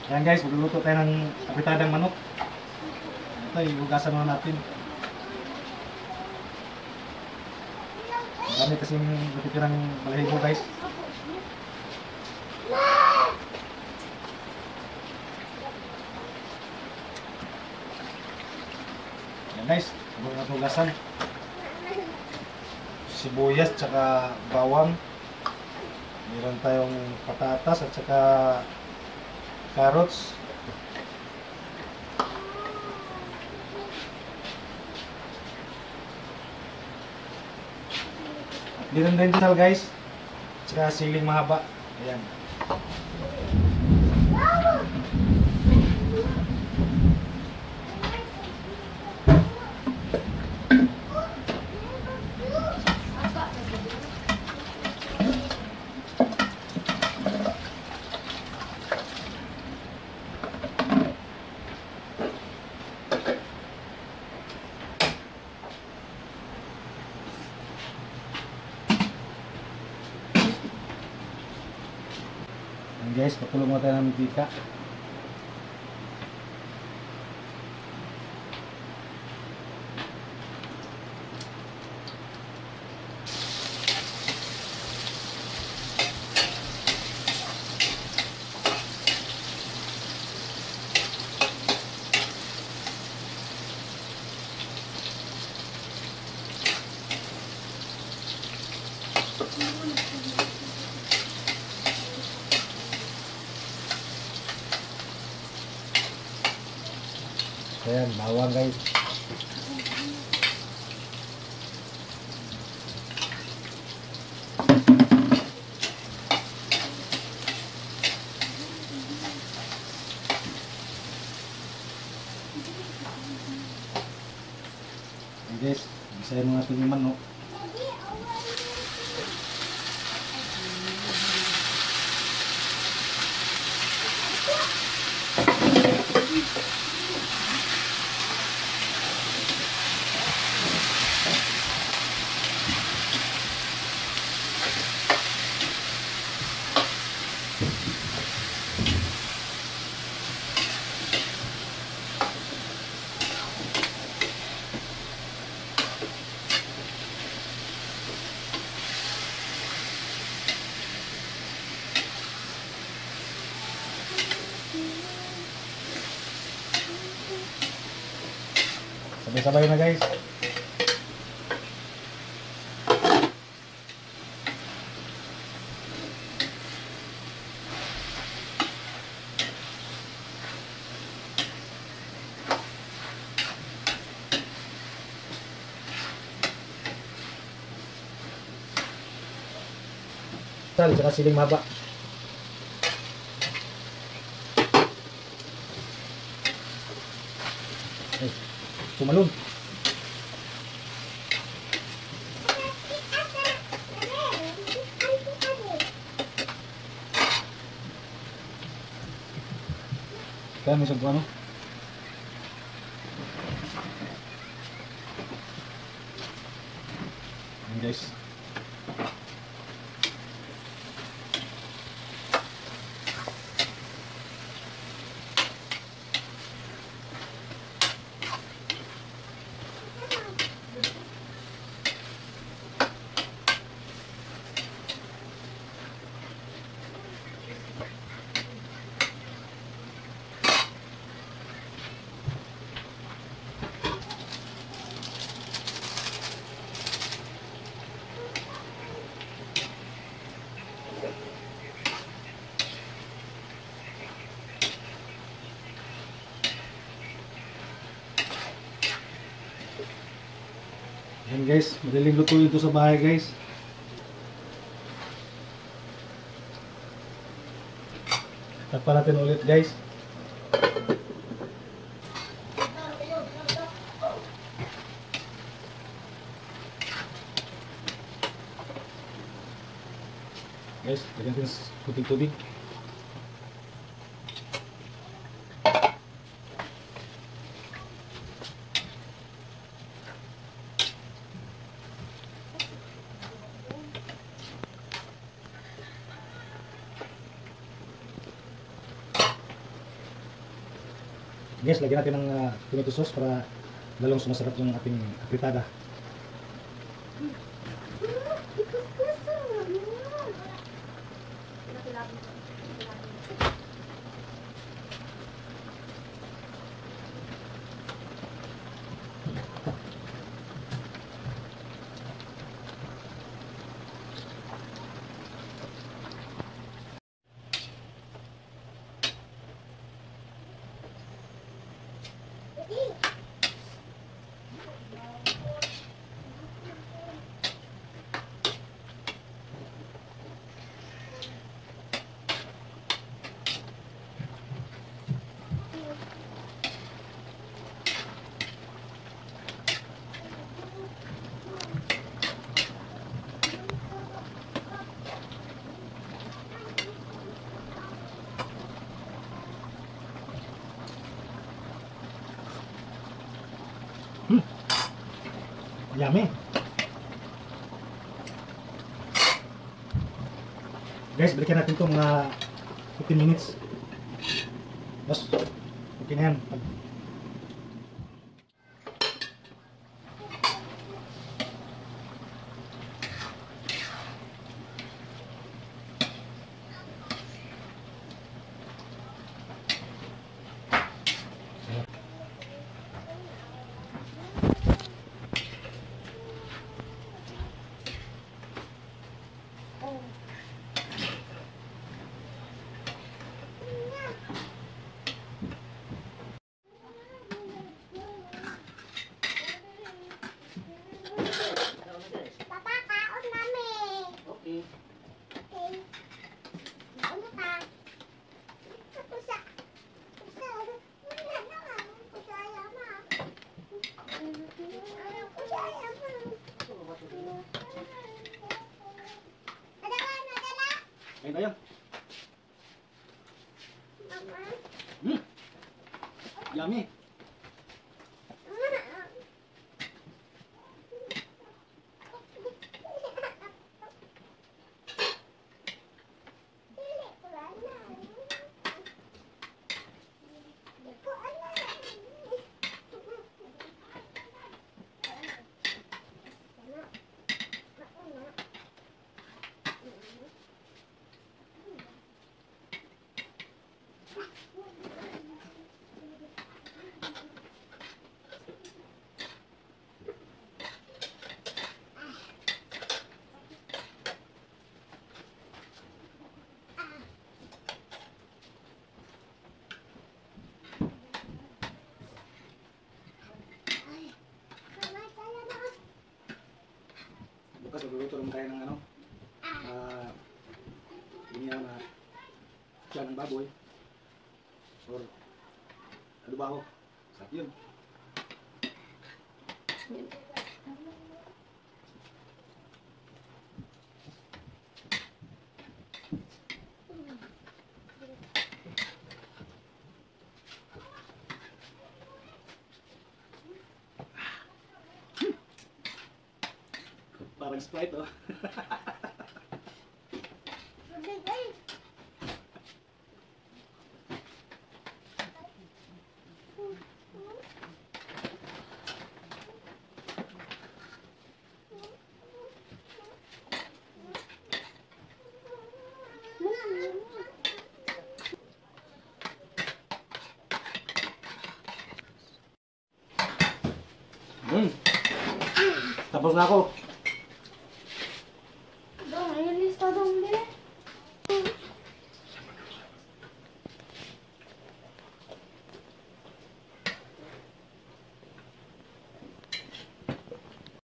Ayan guys, magluluto tayo ng kapitadang manok. Ito, iugasan muna natin. Marami kasing natitirang balahibo guys. Ayan guys, sabon na tugasan. Sibuyas tsaka bawang. Meron tayong patatas at tsaka carrots. Meron din sal guys. Tsaka siling mahaba. Ayan. Guys, pakulo mo tayo ng mantika. Ayan, bawang guys. Ayan guys, bisahin mo natin yung manok. Sabay-sabay na guys. Sal, saka siling mahaba. Tumalon. Kaya may sago ano? Ayan guys. Ayan guys, madaling luto ito sa bahay guys. Takpan natin ulit guys. Guys, lagyan natin kunting tubig. Guys, lagyan natin ng tomato sauce para lalong sumasarap yung ating apritada. Yummy. Guys, balikan natin ito mga 15 minutes. Tapos, okay na yan. Papa, kaon nami. Okay. Okay. Ano ka? Pusa. Pusa. Wala na nga. Pusa yama. Pusa yama. Adala, adala. Ayun tayo. Mama. Yummy. Bukas magluluto naman tayo ng ano, ganyan na tiyan ng baboy or adobaho. Sarap yun. Parang Sprite, oh. Tapos na ako.